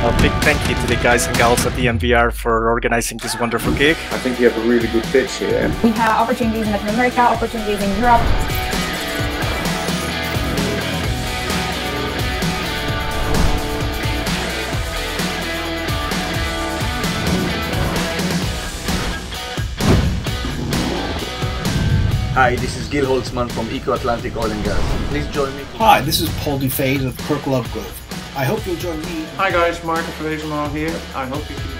A big thank you to the guys and gals at the MVR for organizing this wonderful gig. I think you have a really good pitch here. We have opportunities in Latin America, opportunities in Europe. Hi, this is Gil Holtzman from Eco Atlantic Oil and Gas. Please join me. Hi, this is Paul Dufay of Kirk Lovegrove. I hope you'll join me. Hi guys, Martin van Wezenmaal here. I hope you can